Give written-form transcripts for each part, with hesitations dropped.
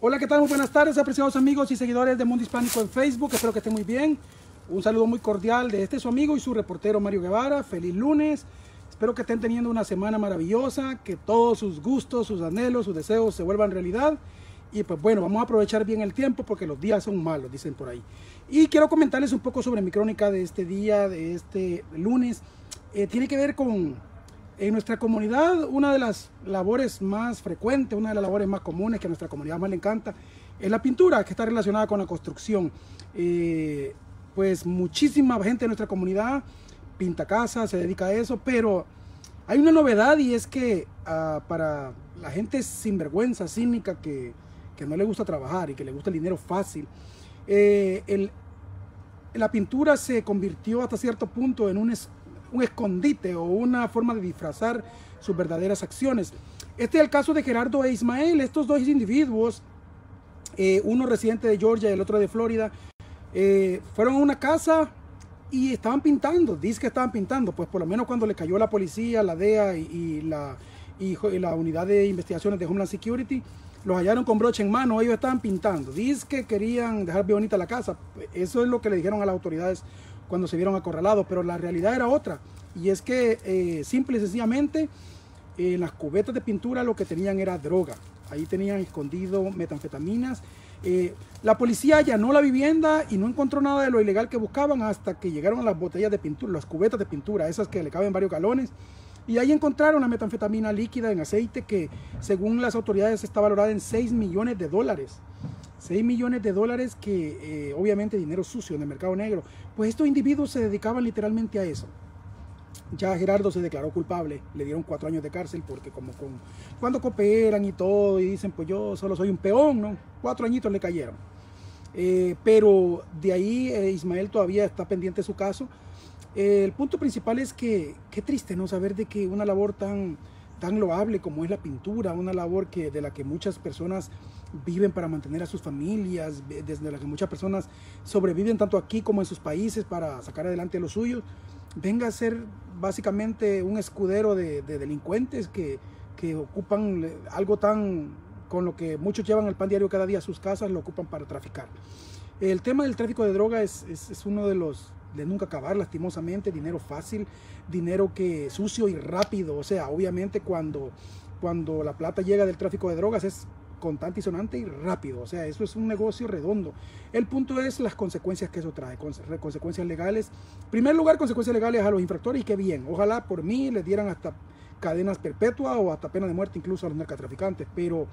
Hola, ¿qué tal? Muy buenas tardes, apreciados amigos y seguidores de Mundo Hispánico en Facebook. Espero que estén muy bien. Un saludo muy cordial de su amigo y su reportero Mario Guevara. Feliz lunes. Espero que estén teniendo una semana maravillosa, que todos sus gustos, sus anhelos, sus deseos se vuelvan realidad. Y pues bueno, vamos a aprovechar bien el tiempo porque los días son malos, dicen por ahí. Y quiero comentarles un poco sobre mi crónica de este día, de este lunes. Tiene que ver con... En nuestra comunidad, una de las labores más frecuentes, una de las labores más comunes que a nuestra comunidad más le encanta, es la pintura, que está relacionada con la construcción. Pues muchísima gente de nuestra comunidad pinta casas, se dedica a eso, pero hay una novedad y es que para la gente sinvergüenza, cínica, que no le gusta trabajar y que le gusta el dinero fácil, la pintura se convirtió hasta cierto punto en un escondite o una forma de disfrazar sus verdaderas acciones. Este es el caso de Gerardo e Ismael. Estos dos individuos, uno residente de Georgia y el otro de Florida, fueron a una casa y estaban pintando. Dice que estaban pintando, pues por lo menos cuando le cayó la policía, la DEA y la unidad de investigaciones de Homeland Security, los hallaron con broche en mano. Ellos estaban pintando. Dice que querían dejar bien bonita la casa. Eso es lo que le dijeron a las autoridades cuando se vieron acorralados, pero la realidad era otra, y es que simple y sencillamente en las cubetas de pintura lo que tenían era droga. Ahí tenían escondido metanfetaminas. La policía allanó la vivienda y no encontró nada de lo ilegal que buscaban hasta que llegaron a las botellas de pintura, las cubetas de pintura, esas que le caben varios galones, y ahí encontraron la metanfetamina líquida en aceite que según las autoridades está valorada en $6 millones. 6 millones de dólares que obviamente dinero sucio en el mercado negro. Pues estos individuos se dedicaban literalmente a eso. Ya Gerardo se declaró culpable, le dieron 4 años de cárcel porque cuando cooperan y todo y dicen pues yo solo soy un peón, ¿no? 4 añitos le cayeron. Pero de ahí Ismael todavía está pendiente de su caso. El punto principal es que qué triste no saber de que una labor tan loable como es la pintura, una labor de la que muchas personas viven para mantener a sus familias, desde la que muchas personas sobreviven tanto aquí como en sus países para sacar adelante a los suyos, venga a ser básicamente un escudero de delincuentes que ocupan algo tan con lo que muchos llevan el pan diario cada día a sus casas, lo ocupan para traficar. El tema del tráfico de droga es uno de los de nunca acabar, lastimosamente. Dinero fácil, dinero que sucio y rápido. O sea, obviamente cuando la plata llega del tráfico de drogas es contante y sonante y rápido. O sea, eso es un negocio redondo. El punto es las consecuencias que eso trae, consecuencias legales. En primer lugar, consecuencias legales a los infractores, y qué bien. Ojalá por mí les dieran hasta cadenas perpetuas o hasta pena de muerte incluso a los narcotraficantes, pero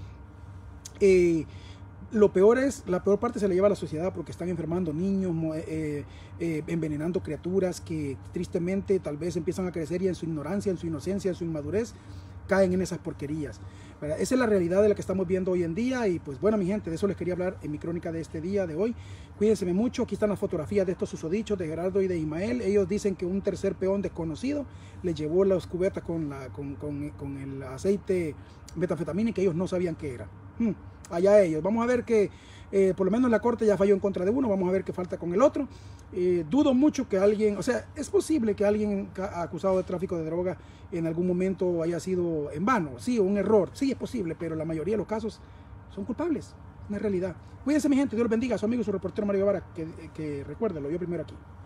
la peor parte se la lleva a la sociedad porque están enfermando niños, envenenando criaturas que tristemente tal vez empiezan a crecer y en su ignorancia, en su inocencia, en su inmadurez, caen en esas porquerías, ¿verdad? Esa es la realidad de la que estamos viendo hoy en día. Y pues bueno, mi gente, de eso les quería hablar en mi crónica de este día de hoy. Cuídense mucho. Aquí están las fotografías de estos susodichos de Gerardo y de Ismael. Ellos dicen que un tercer peón desconocido les llevó las cubetas con el aceite metanfetamina y que ellos no sabían qué era. Allá ellos. Vamos a ver que por lo menos la corte ya falló en contra de uno. Vamos a ver qué falta con el otro. Dudo mucho que alguien, o sea, es posible que alguien acusado de tráfico de droga en algún momento haya sido en vano, sí, un error, sí es posible, pero la mayoría de los casos son culpables, es una realidad. Cuídense mi gente, Dios los bendiga, su amigo, su reportero Mario Guevara, que recuérdenlo, yo primero aquí.